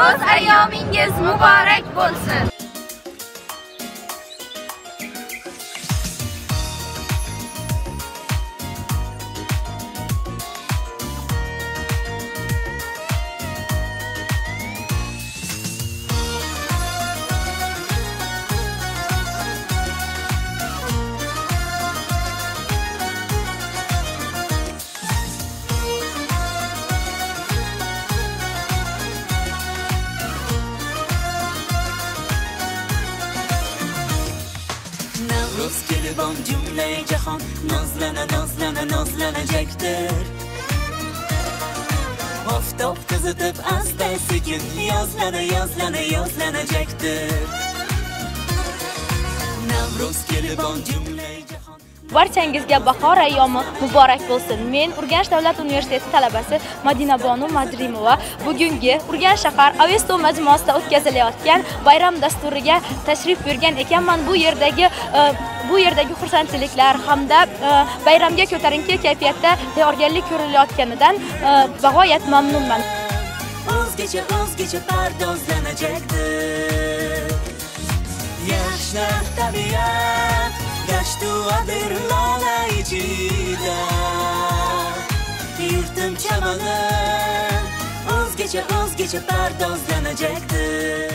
Navro'z ayyomingiz muborak bo'lsin. Navro'z kelibon cümle jahon nozlana nozlana nozlanajakdir. Oftob qizitib asta sekin yozlana yozlana yozlanajakdir. Navro'z kelibon cümle jahon. Barchangizga bahor ayyomi muborak bo'lsin. Men Urganch davlat universiteti talabasi Madinabonu Madrimova bugungi Urganch shahar Avesto majmuasida o'tkazilayotgan bayram dasturiga tashrif buyurgan ekanman. Bu yerdagi xursandchiliklar hamda bayramga ko'tarinki kayfiyatda tayyorgarlik ko'rilayotganidan bag'oyat mamnunman. O'zgacha pardozlanajakdir. Yashnar tabiat Dashtu adir lola ichida Yurtim chamani o'zgacha pardozlanajakdir.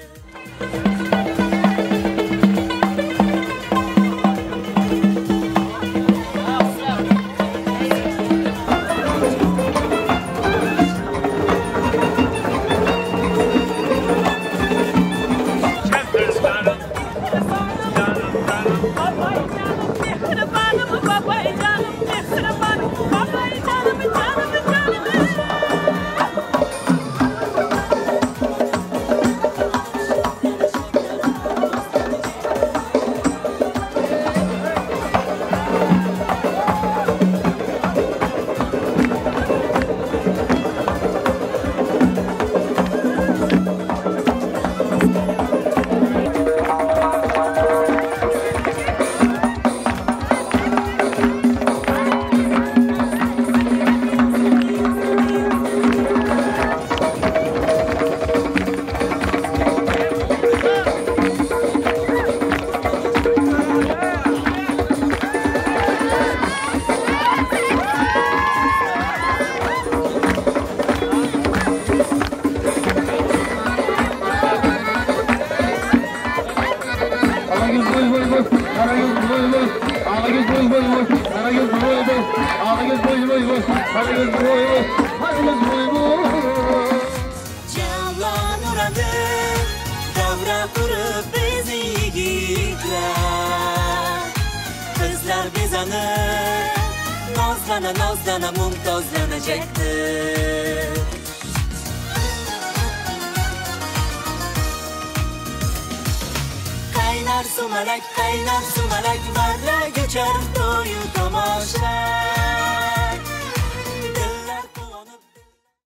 Javlon uradi davra qurib biz yigitlar. Qizlar bezanib nozlana mumtozlanajakdir. Qaynar sumalak varra go'char to'yu tomosha.